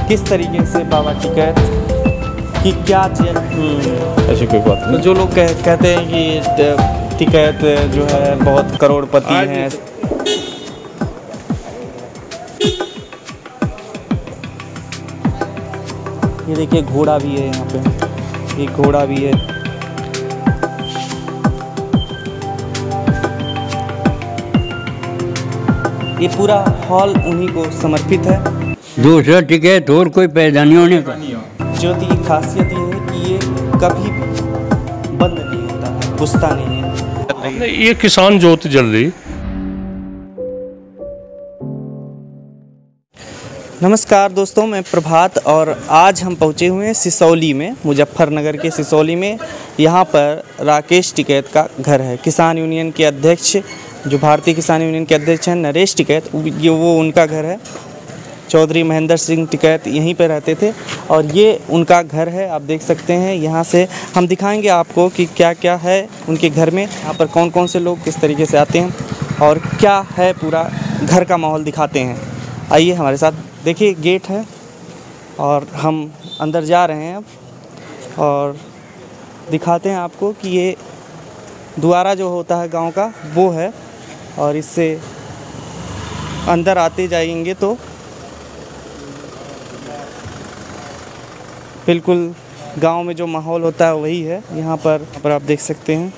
किस तरीके से बाबा टिकैत की क्या जेल ऐसी कोई बात तो नहीं। जो लोग कहते हैं कि टिकैत जो है बहुत करोड़पति हैं। ये देखिए घोड़ा भी है यहाँ पे, एक घोड़ा भी है। ये पूरा हॉल उन्हीं को समर्पित है। दूसरा टिकैत और कोई पैदा नहीं होने का। ज्योति की खासियत ये है कि ये कभी बंद नहीं होता है, बुझता नहीं है। ये किसान ज्योति जल रही। नमस्कार दोस्तों, मैं प्रभात और आज हम पहुँचे हुए हैं सिसौली में, मुजफ्फरनगर के सिसौली में। यहाँ पर राकेश टिकैत का घर है। किसान यूनियन के अध्यक्ष, जो भारतीय किसान यूनियन के अध्यक्ष हैं नरेश टिकैत, ये वो उनका घर है। चौधरी महेंद्र सिंह टिकैत यहीं पर रहते थे और ये उनका घर है। आप देख सकते हैं, यहाँ से हम दिखाएंगे आपको कि क्या क्या है उनके घर में, यहाँ पर कौन कौन से लोग किस तरीके से आते हैं और क्या है पूरा घर का माहौल दिखाते हैं। आइए हमारे साथ। देखिए गेट है और हम अंदर जा रहे हैं अब और दिखाते हैं आपको कि ये द्वारा जो होता है गांव का वो है और इससे अंदर आते जाएंगे तो बिल्कुल गांव में जो माहौल होता है वही है। यहाँ पर आप देख सकते हैं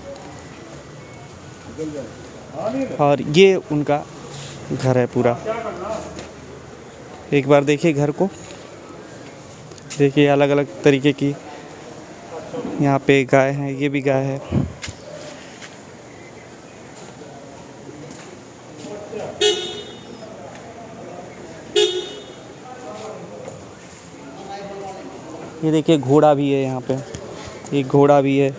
और ये उनका घर है पूरा। एक बार देखिए घर को, देखिए अलग अलग तरीके की यहाँ पे गाय हैं, ये भी गाय है। ये देखिए घोड़ा भी है यहाँ पे, एक घोड़ा भी है।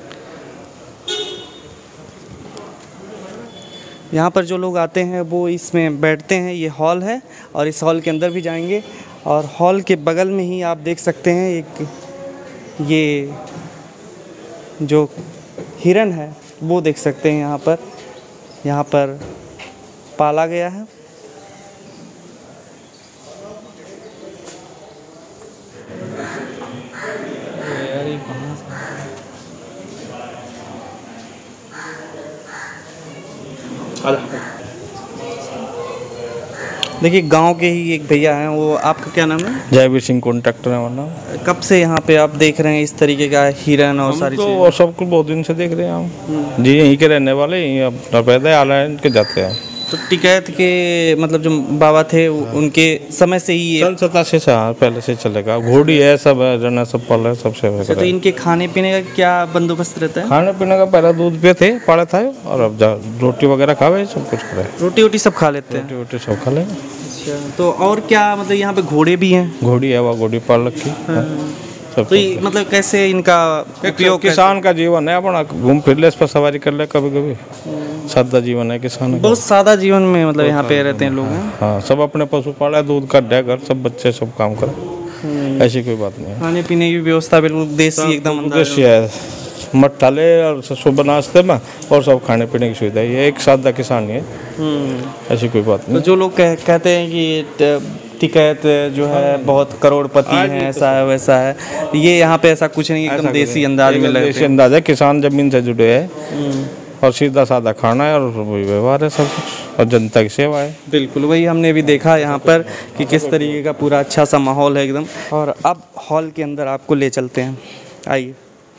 यहाँ पर जो लोग आते हैं वो इसमें बैठते हैं। ये हॉल है और इस हॉल के अंदर भी जाएंगे और हॉल के बगल में ही आप देख सकते हैं एक ये जो हिरन है वो देख सकते हैं। यहाँ पर पाला गया है। देखिए गांव के ही एक भैया हैं, वो आपका क्या नाम है? जयवीर सिंह कॉन्ट्रैक्टर है वरना। कब से यहाँ पे आप देख रहे हैं इस तरीके का हिरन और सारी चीज़ें? तो सब कुछ बहुत दिन से देख रहे हैं हम जी, यहीं के रहने वाले, यहीं अपना पैदा आला है, इनके जाते हैं। तो टिकैत के मतलब जो बाबा थे उनके समय से ही ये सन 87 से पहले से चलेगा। घोड़ी है, सब है, जना सब पाल है, सबसे। तो इनके खाने पीने का क्या बंदोबस्त रहता है? खाने पीने का पहला दूध पे थे, पाड़ा था, और अब रोटी वगैरह खावे, सब कुछ करे। रोटी वोटी सब खा लेते हैं? रोटी सब खा ले। अच्छा, तो और क्या मतलब यहाँ पे घोड़े भी हैं? घोड़ी है, वह घोड़ी पाल रखी। तो ये मतलब कैसे इनका उपयोग? किसान का जीवन है अपना, घूम फिर ले, इस पर सवारी कर ले, कभी कभी सादा जीवन है किसान का। बहुत सादा जीवन में मतलब यहाँ पे रहते हैं लोग हैं। हाँ, सब अपने पशु पाला, दूध का घर, सब बच्चे सब काम करे, ऐसी कोई बात नहीं है। खाने पीने की व्यवस्था बिल्कुल देसी एकदम देसी है। मट्ठा ले और सुबह नाश्ते में और सब खाने पीने की सुविधा है। ये एक सादा किसान है, ऐसी कोई बात नहीं। तो जो लोग कहते हैं कि टिकैत जो है बहुत करोड़पति हैं, ऐसा है वैसा है, ये यहाँ पे ऐसा कुछ नहीं, एकदम देसी अंदाज में लगते हैं। देसी अंदाज है, किसान जमीन से जुड़े हैं और सीधा साधा खाना है और वही व्यवहार है, सब कुछ, और जनता की सेवा है। बिल्कुल वही हमने भी देखा यहाँ पर कि किस तरीके का पूरा अच्छा सा माहौल है एकदम। और अब हॉल के अंदर आपको ले चलते हैं, आइए।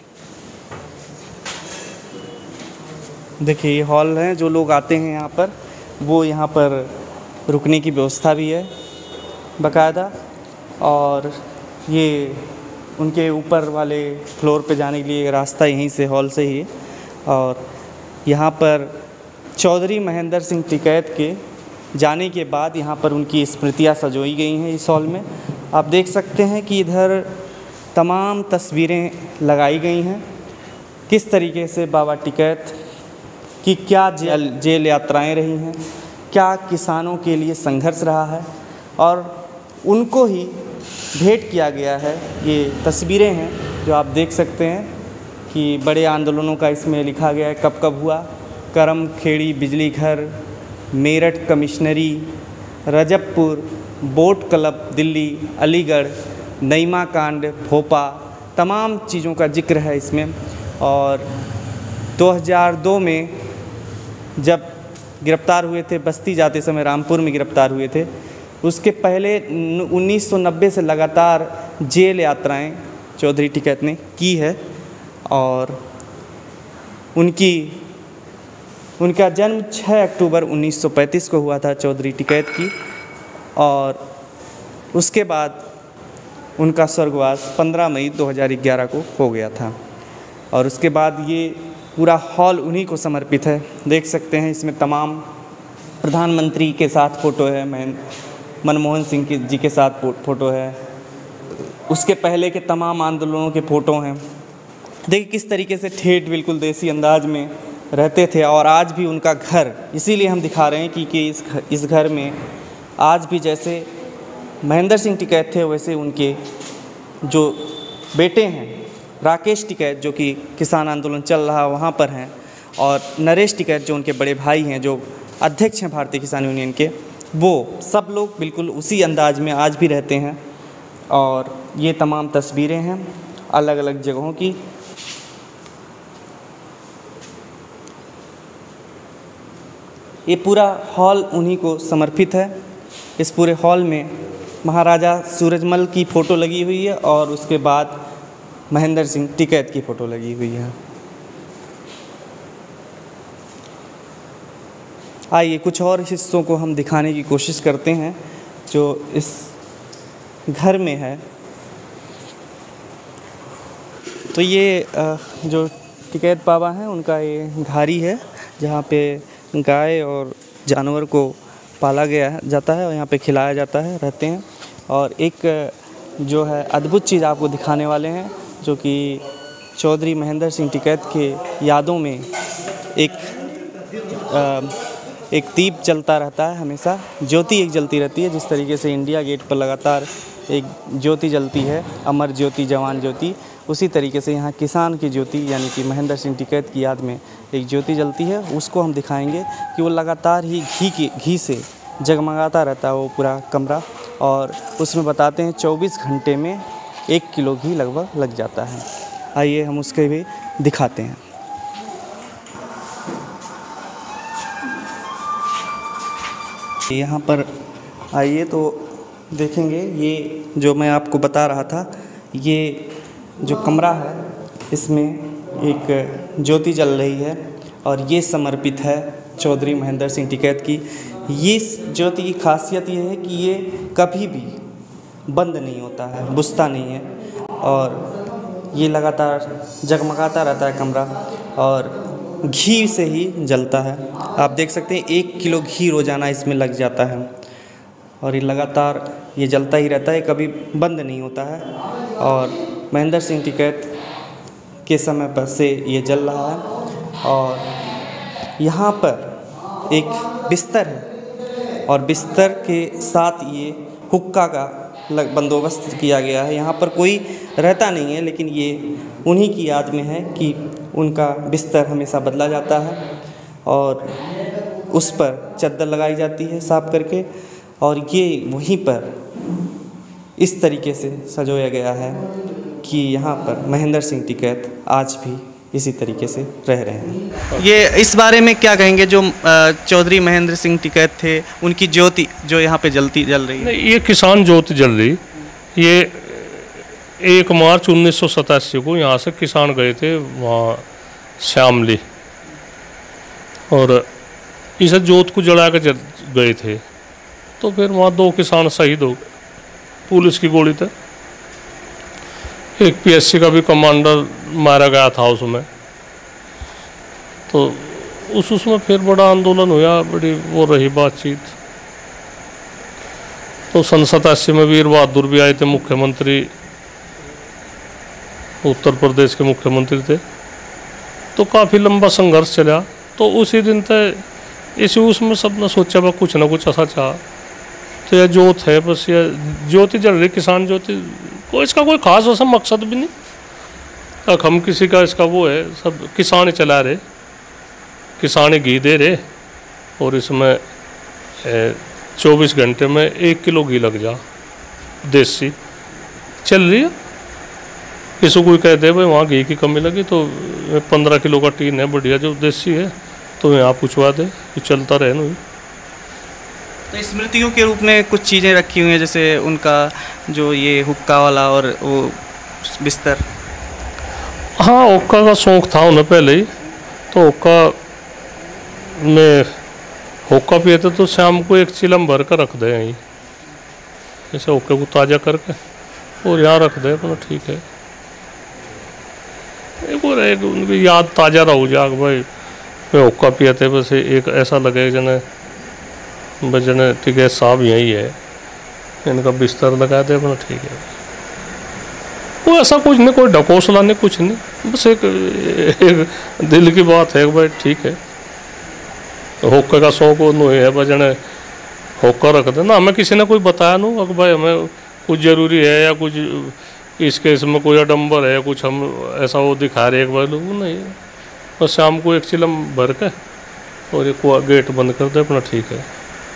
देखिए ये हॉल है, जो लोग आते हैं यहाँ पर वो यहाँ पर रुकने की व्यवस्था भी है बाकायदा, और ये उनके ऊपर वाले फ्लोर पे जाने के लिए रास्ता यहीं से, हॉल से ही। और यहाँ पर चौधरी महेंद्र सिंह टिकैत के जाने के बाद यहाँ पर उनकी स्मृतियाँ सजोई गई हैं इस हॉल में। आप देख सकते हैं कि इधर तमाम तस्वीरें लगाई गई हैं, किस तरीके से बाबा टिकैत की क्या जेल यात्राएं रही हैं, क्या किसानों के लिए संघर्ष रहा है, और उनको ही भेंट किया गया है। ये तस्वीरें हैं जो आप देख सकते हैं कि बड़े आंदोलनों का इसमें लिखा गया है, कब कब हुआ। करम खेड़ी बिजली घर, मेरठ कमिश्नरी, रजबपुर, बोट क्लब दिल्ली, अलीगढ़, नईमा कांड, भोपा, तमाम चीज़ों का जिक्र है इसमें। और 2002 में जब गिरफ़्तार हुए थे, बस्ती जाते समय रामपुर में गिरफ़्तार हुए थे, उसके पहले 1990 से लगातार जेल यात्राएं चौधरी टिकैत ने की है। और उनका जन्म 6 अक्टूबर 1935 को हुआ था चौधरी टिकैत की, और उसके बाद उनका स्वर्गवास 15 मई 2011 को हो गया था। और उसके बाद ये पूरा हॉल उन्हीं को समर्पित है। देख सकते हैं इसमें तमाम प्रधानमंत्री के साथ फ़ोटो है, मनमोहन सिंह जी के साथ फ़ोटो है, उसके पहले के तमाम आंदोलनों के फ़ोटो हैं। देखिए किस तरीके से ठेठ बिल्कुल देसी अंदाज में रहते थे। और आज भी उनका घर, इसीलिए हम दिखा रहे हैं कि इस घर में आज भी जैसे महेंद्र सिंह टिकैत थे वैसे उनके जो बेटे हैं राकेश टिकैत, जो कि किसान आंदोलन चल रहा वहाँ पर हैं, और नरेश टिकैत जो उनके बड़े भाई हैं, जो अध्यक्ष हैं भारतीय किसान यूनियन के, वो सब लोग बिल्कुल उसी अंदाज में आज भी रहते हैं। और ये तमाम तस्वीरें हैं अलग अलग जगहों की। ये पूरा हॉल उन्हीं को समर्पित है। इस पूरे हॉल में महाराजा सूरजमल की फ़ोटो लगी हुई है और उसके बाद महेंद्र सिंह टिकैत की फ़ोटो लगी हुई है। आइए कुछ और हिस्सों को हम दिखाने की कोशिश करते हैं जो इस घर में है। तो ये जो टिकैत बाबा हैं उनका ये घारी है जहाँ पे गाय और जानवर को पाला जाता है और यहाँ पे खिलाया जाता है, रहते हैं। और एक जो है अद्भुत चीज़ आपको दिखाने वाले हैं जो कि चौधरी महेंद्र सिंह टिकैत के यादों में एक दीप जलता रहता है, हमेशा ज्योति एक जलती रहती है। जिस तरीके से इंडिया गेट पर लगातार एक ज्योति जलती है, अमर ज्योति जवान ज्योति, उसी तरीके से यहाँ किसान की ज्योति यानी कि महेंद्र सिंह टिकैत की याद में एक ज्योति जलती है। उसको हम दिखाएंगे कि वो लगातार ही घी से जगमगाता रहता है वो पूरा कमरा, और उसमें बताते हैं 24 घंटे में 1 किलो घी लगभग लग जाता है। आइए हम उसके भी दिखाते हैं। यहाँ पर आइए तो देखेंगे, ये जो मैं आपको बता रहा था, ये जो कमरा है इसमें एक ज्योति जल रही है और ये समर्पित है चौधरी महेंद्र सिंह टिकैत की। ये ज्योति की खासियत ये है कि ये कभी भी बंद नहीं होता है, बुझता नहीं है, और ये लगातार जगमगाता रहता है कमरा और घी से ही जलता है। आप देख सकते हैं 1 किलो घी रोज़ाना इसमें लग जाता है और ये लगातार ये जलता ही रहता है, कभी बंद नहीं होता है। और महेंद्र सिंह टिकैत के समय पर से ये जल रहा है। और यहाँ पर एक बिस्तर है और बिस्तर के साथ ये हुक्का का बंदोबस्त किया गया है। यहाँ पर कोई रहता नहीं है, लेकिन ये उन्हीं की याद में है कि उनका बिस्तर हमेशा बदला जाता है और उस पर चद्दर लगाई जाती है साफ करके, और ये वहीं पर इस तरीके से सजोया गया है कि यहाँ पर महेंद्र सिंह टिकैत आज भी इसी तरीके से रह रहे हैं। ये इस बारे में क्या कहेंगे, जो चौधरी महेंद्र सिंह टिकैत थे, उनकी ज्योति जो यहाँ पे जल रही है? ये किसान ज्योति जल रही, ये 1 मार्च 1987 को यहाँ से किसान गए थे वहाँ श्यामली, और इस ज्योत को जला कर गए थे। तो फिर वहाँ 2 किसान शहीद हो गए पुलिस की गोली से। एक पीएससी का भी कमांडर मारा गया था उसमें। तो उसमें फिर बड़ा आंदोलन हुआ, बड़ी वो रही बातचीत। तो सन 87 में वीर बहादुर भी आए थे, मुख्यमंत्री, उत्तर प्रदेश के मुख्यमंत्री थे। तो काफ़ी लंबा संघर्ष चला। तो उसी दिन तक इसी उसमें सब ने सोचा बा कुछ ना कुछ ऐसा चाह, तो यह ज्योत है, बस यह ज्योति जल रही, किसान ज्योति। कोई इसका कोई खास वैसा मकसद भी नहीं, हम किसी का इसका वो है, सब किसान ही चला रहे, किसान ही घी दे रहे, और इसमें 24 घंटे में 1 किलो घी लग जा, देसी चल रही है। किसी कोई कह दे भाई वहाँ घी की कमी लगी तो 15 किलो का टीन है बढ़िया जो देसी है, तो यहाँ पूछवा दे, ये चलता रहे ना। तो स्मृतियों के रूप में कुछ चीज़ें रखी हुई हैं, जैसे उनका जो ये हुक्का वाला और वो बिस्तर। हाँ, हुक्का का शौक था उन्हें पहले ही, तो हुक्का में हुक्का पिए तो शाम को एक चिलम भर कर रख दे यहीं, जैसे हुक्के को ताज़ा करके और यहाँ रख दे अपना, ठीक है। एक और एक उनकी याद ताज़ा रहो जाग भाई मैं हुक्का पिए थे, बस एक ऐसा लगे जने बजने ठीक है साहब यही है, इनका बिस्तर लगा दे अपना, ठीक है। वो ऐसा कुछ नहीं, कोई ढकोसला नहीं, कुछ नहीं, बस एक दिल की बात है भाई, ठीक है। हुक्के का शौक वो है बजने हुक्का रख दे ना, हमें किसी ने कोई बताया ना कि भाई हमें कुछ ज़रूरी है या कुछ इसके इसमें कोई आडम्बर है, कुछ हम ऐसा वो दिखा रहे एक बार लोग नहीं, बस शाम को एक चिलम भर के और एक गेट बंद कर दे अपना, ठीक है।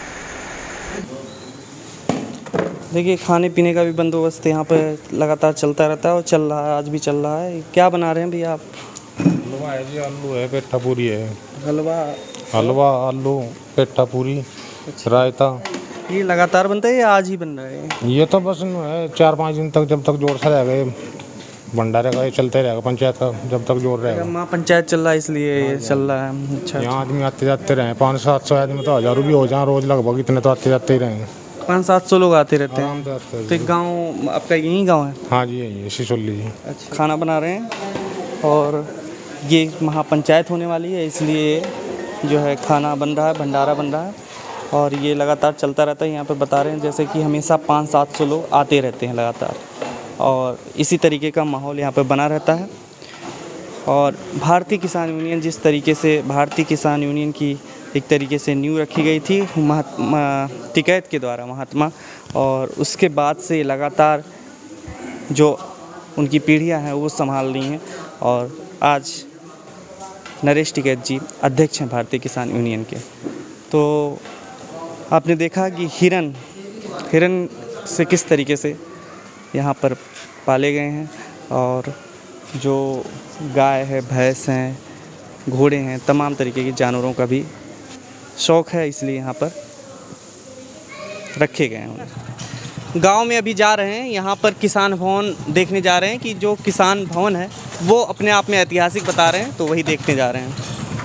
देखिए खाने पीने का भी बंदोबस्त यहाँ पे लगातार चलता रहता है और चल रहा है, आज भी चल रहा है। क्या बना रहे हैं भैया आप? हलवा है जी, आलू है, पेठा पूरी है। हलवा, आलू, पेठा पूरी, रायता। ये लगातार बनता है या आज ही बन रहा है? ये तो बस है 4-5 दिन तक, जब तक जोर सा रहेगा भंडारे का, ये चलते रहेगा पंचायत का, जब तक जोर रहेगा। माँ पंचायत चल रहा है इसलिए ये चल रहा है। अच्छा, यहाँ आदमी आते जाते रहे, 500-700 आदमी तो 1000 भी हो जाए रोज लगभग, इतने तो आते जाते ही रहेंगे। 500-700 लोग आते रहते हैं। आराम से आते हैं। तो गाँव आपका यही गाँव है? हाँ जी, यही है सिसोली जी। अच्छा, खाना बना रहे हैं और ये महापंचायत होने वाली है, इसलिए जो है खाना बन रहा है, भंडारा बन रहा है और ये लगातार चलता रहता है। यहाँ पर बता रहे हैं जैसे कि हमेशा 500-700 लोग आते रहते हैं लगातार और इसी तरीके का माहौल यहाँ पर बना रहता है। और भारतीय किसान यूनियन जिस तरीके से भारतीय किसान यूनियन की एक तरीके से नींव रखी गई थी टिकैत के द्वारा महात्मा, और उसके बाद से लगातार जो उनकी पीढ़ियाँ हैं वो संभाल रही हैं और आज नरेश टिकैत जी अध्यक्ष हैं भारतीय किसान यूनियन के। तो आपने देखा कि हिरन से किस तरीके से यहाँ पर पाले गए हैं और जो गाय है, भैंस हैं, घोड़े हैं, तमाम तरीके के जानवरों का भी शौक़ है, इसलिए यहाँ पर रखे गए हैं। गांव में अभी जा रहे हैं, यहाँ पर किसान भवन देखने जा रहे हैं कि जो किसान भवन है वो अपने आप में ऐतिहासिक बता रहे हैं, तो वही देखने जा रहे हैं।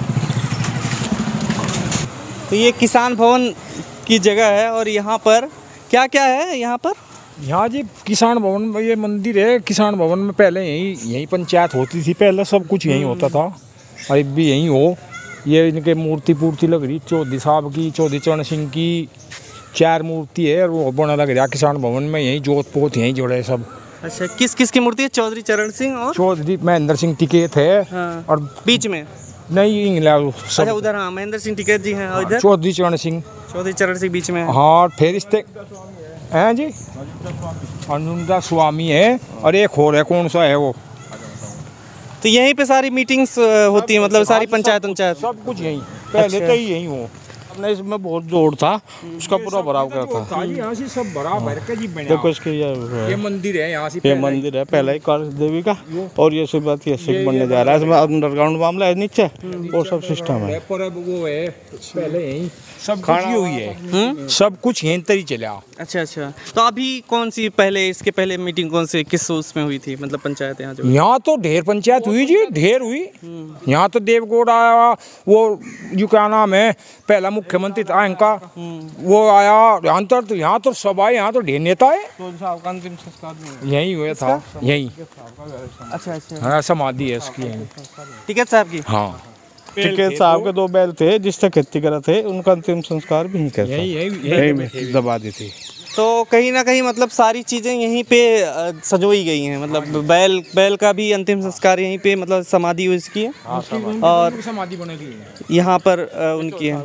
तो ये किसान भवन की जगह है और यहाँ पर क्या क्या है? यहाँ जी किसान भवन में ये मंदिर है। किसान भवन में पहले यहीं पंचायत होती थी, पहले सब कुछ यहीं होता था, अभी भी यहीं हो। ये इनके मूर्ति लग रही चौधरी साहब की, चौधरी चरण सिंह की 4 मूर्ति है और वो बना लग रहा किसान भवन में, यहीं जोत पोत यहीं जोड़े सब। अच्छा, किस की मूर्ति है? चौधरी चरण सिंह और चौधरी महेंद्र सिंह टिकैत है। हाँ, और बीच में नहीं अच्छा उधर, हाँ महेंद्र सिंह टिकैत जी हैं और इधर चौधरी चरण सिंह बीच में है। हाँ, फिर इससे हैं जी अनुदा स्वामी है और एक और है, कौन सा है वो? तो यहीं पे सारी मीटिंग्स होती है, मतलब सारी पंचायत सब कुछ यहीं पहले तो यहीं हो। अपने इसमें बहुत जोड़ था, उसका पूरा भराव करता था। यहाँ से सब भरा भर के जी बना। देखो इसके ये मंदिर है, यहाँ से ये मंदिर है पहले ही काली देवी का, और ये सुबह ये बनने जा रहा है। इसमें अंडरग्राउंड मामला है नीचे और सब सिस्टम है। वो है पहले यहीं सब कुछ हुई है, सब कुछ यहीं तरी चला। अच्छा, तो अभी कौन सी इसके पहले मीटिंग कौन सी किस उसमें हुई थी, मतलब पंचायत यहाँ जो? यहाँ तो ढेर पंचायत हुई जी, ढेर हुई। यहाँ तो देवगौड़ आया, वो जो क्या नाम है पहला मुख्यमंत्री था इनका, वो आया। तो यहाँ तो सब आए, यहाँ तो ढेर नेता है। अंतिम संस्कार यही हुआ था, यही। अच्छा, हाँ, समाधि है इसकी यहीं। टिकैत साहब की? हाँ, टिकैत साहब के 2 बैल थे जिससे खेती करे थे, उनका अंतिम संस्कार भी यहीं में दबा दी थी। तो कहीं ना कहीं मतलब सारी चीज़ें यहीं पे सजोई गई हैं, मतलब बैल का भी अंतिम संस्कार यहीं पे, मतलब समाधि उसकी है और समाधि बनेगी यहाँ पर उनकी है।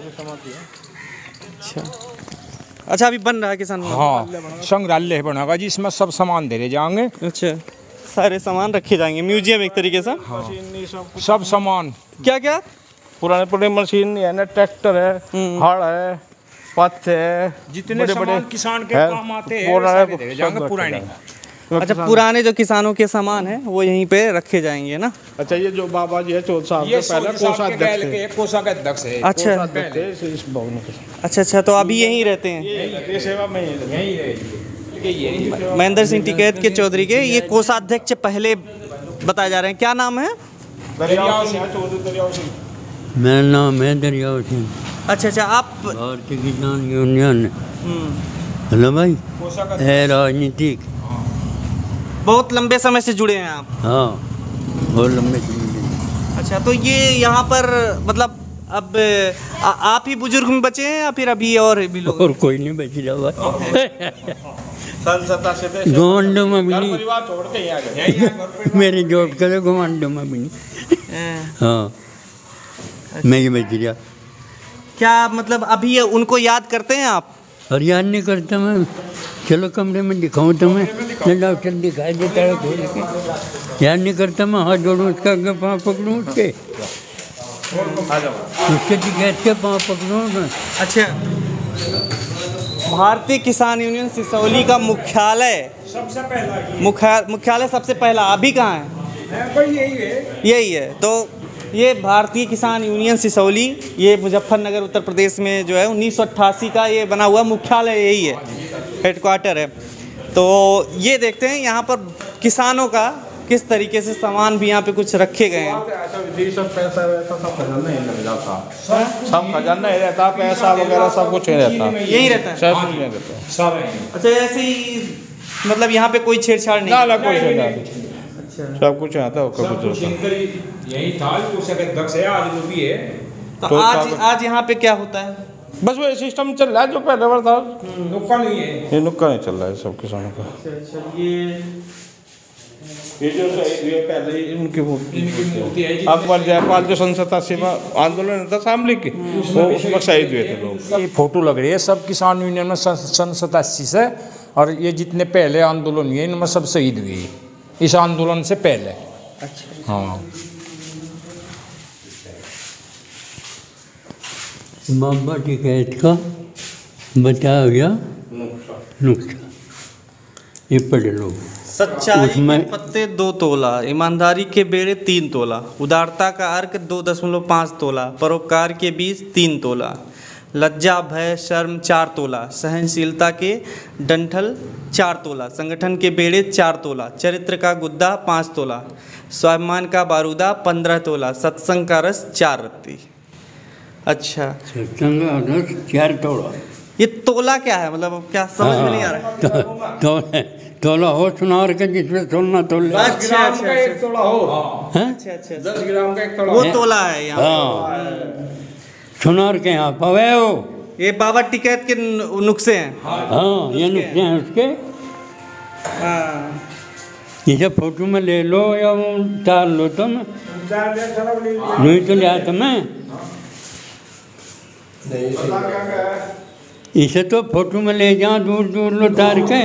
अच्छा, अभी बन रहा है किसान? हाँ, संग्रहालय बनेगा जी, इसमें सब सामान धरे जाएंगे। अच्छा, सारे सामान रखे जाएंगे, म्यूजियम एक तरीके से। हाँ, सब सामान क्या पुराने मशीन है ना, ट्रैक्टर है, हल है, पथ है, जितने सामान किसान के काम आते हैं वो वो सारे देखे जाएंगे पुराने। अच्छा, पुराने जो किसानों के सामान हैं वो यहीं पे रखे जाएंगे ना। अच्छा, ये जो बाबा जी है 14 साल ये से पहले कोषाध्यक्ष थे। कोषाध्यक्ष है। अच्छा इस भवन के। अच्छा, तो अभी यहीं रहते हैं ये सेवा में यही है। महेंद्र सिंह टिकैत के चौधरी के ये कोषाध्यक्ष पहले बताए जा रहे हैं। क्या नाम है? दरियाव सिंह, चौधरी दरियाव सिंह। मेरा नाम है दरियाव सिंह, अच्छा, आप भारतीय किसान यूनियन। हेलो भाई, है राजनीतिक। बहुत लंबे समय से जुड़े हैं आप? हाँ, बहुत लंबे समय। अच्छा, तो ये यहाँ पर मतलब अब आप ही बुजुर्ग में बचे हैं या फिर अभी और भी लोग? और कोई नहीं बच रहा सन 87 घमंड में भी नहीं, परिवार छोड़ के यहाँ गए। मेरे जोट कर घमंड में भी नहीं। हाँ, मैं ये बच गया। क्या मतलब अभी उनको याद करते हैं आप? और याद नहीं करता मैं। चलो कमरे में दिखाऊं तुम्हें, डॉक्टर दिखाई देता है खोल के। याद नहीं करता मैं, हाथ जोड़ूं उसका आगे पाँव पकड़ूं उसके, उसके टिकैत के पाँव पकड़ूं मैं। अच्छा, भारतीय किसान यूनियन सिसौली का मुख्यालय सबसे पहला मुख्यालय सबसे पहला अभी कहाँ है? यही है। तो ये भारतीय किसान यूनियन सिसौली, ये मुजफ्फरनगर उत्तर प्रदेश में जो है 1988 का ये बना हुआ मुख्यालय यही है, हेडक्वार्टर है। तो ये देखते हैं यहाँ पर किसानों का किस तरीके से सामान भी यहाँ पे कुछ रखे गए हैं। सब पैसा वैसा सब खजाना ही लग जाता, सब खजाना ही रहता, पैसा वगैरह सब कुछ ही रहता, यही रहता है सब कुछ रहता है। अच्छा, ऐसे ही मतलब यहाँ पे कोई छेड़छाड़ नहीं? ना कोई नहीं, सब कुछ आता है। यही था कोषाध्यक्ष है, आज वो भी है। तो आज यहाँ पे क्या होता है? बस वो सिस्टम चल रहा है जो पहले बार था। नुक्का नहीं है, ये नुक्का नहीं चल रहा है सब किसानों का। ये जो ये पहले ही उनकी मूर्ति है। अकबर जयपाल जो सन 87 में आंदोलन था शामली की, वो उसमें शहीद हुए थे लोग। ये फोटो लग रही है सब किसान यूनियन में सन 87 से, और ये जितने पहले आंदोलन हुए इनमें सब शहीद हुए इस आंदोलन से पहले। अच्छा, हाँ, बाबा टिकैत का बताया गया नुक्सा, ये पढ़ लो। सच्चाई के पत्ते 2 तोला, ईमानदारी के बेड़े 3 तोला, उदारता का अर्क 2.5 तोला, परोपकार के बीज 3 तोला, लज्जा भय शर्म 4 तोला, सहनशीलता के डंठल 4 तोला, संगठन के बेड़े 4 तोला, चरित्र का गुद्दा 5 तोला, स्वाभिमान का बारूदा 15 तोला, सत्संग का रस 4 रत्ती। अच्छा, सत्संग का रस 4 तोला। ये तोला क्या है? मतलब क्या समझ में नहीं आ रहा। तोला हो सुनार के जिसमें तोलना तोल। अच्छा, एक तोला हो। अच्छा, 10 ग्राम का एक तोला वो तोला है यहाँ। हाँ, सुनार के यहाँ पवे हो। ये बाबा टिकैत के नुस्खे हैं। हाँ, ये नुस्खे हैं उसके। हाँ, इसे फोटो में ले लो या वो उतार लो तुम। नहीं तो ले आता मैं। इसे तो फोटो में ले जाओ, दूर दूर लो तार के।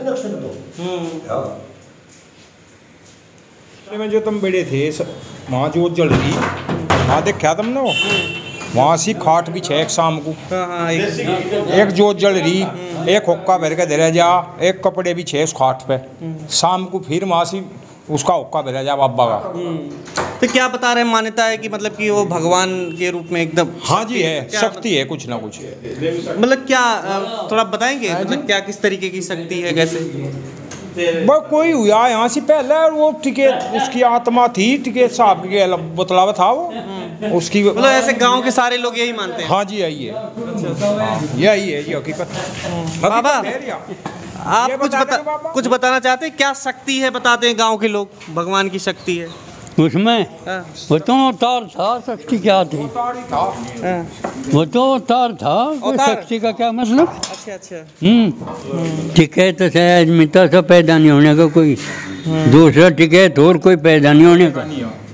में जो तुम बैठे थे वहाँ जो जल रही, वहाँ देखा तुमने वो, वहाँ सी खाट भी 6 शाम को। हाँ, एक जोत जल रही, एक हुक्का भर के धरे जा, एक कपड़े भी 6 खाट पे। शाम को फिर वहाँ सी उसका हुक्का भरा जा बाबा का। तो क्या बता रहे हैं? मान्यता है कि मतलब कि वो भगवान के रूप में एकदम। हाँ जी, है शक्ति है कुछ ना कुछ। मतलब क्या थोड़ा बताएंगे? मतलब क्या किस तरीके की शक्ति है, कैसे? वो कोई हुआ यहाँ से पहले, वो टिकैत उसकी आत्मा थी, टिकैत साहब के बतलावा था वो उसकी। मतलब ऐसे गांव के सारे लोग यही मानते हैं? हाँ जी, यही है, यही है, ये हकीकत। बाबा आप कुछ बताना चाहते हैं? क्या शक्ति है बताते हैं गांव के लोग, भगवान की शक्ति है उसमें। वो तो अवतार था, शक्ति क्या थी? वो तो अवतार था, शक्ति का क्या मतलब? अच्छा। टिकैत तो शायद मिता से पैदा नहीं होने का कोई दूसरा टिकैत और कोई पैदा नहीं होने का।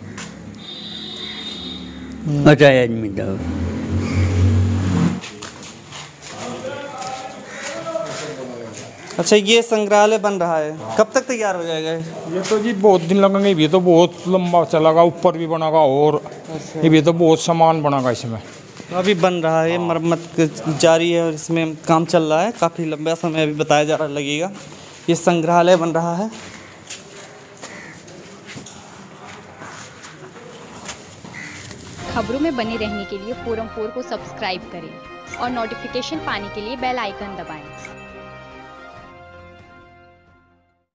अच्छा, अजमिता। अच्छा, ये संग्रहालय बन रहा है, कब तक तैयार हो जाएगा? ये तो जी बहुत दिन लगेंगे, ये तो बहुत लंबा चलेगा, ऊपर भी बनेगा और ये भी तो बहुत सामान बनेगा इसमें। अभी बन रहा है, मरम्मत जारी है और इसमें काम चल रहा है। काफ़ी लंबा समय अभी बताया जा रहा लगेगा। ये संग्रहालय बन रहा है। खबरों में बने रहने के लिए फोरम 4 को सब्सक्राइब करें और नोटिफिकेशन पाने के लिए बेल आइकन दबाएं।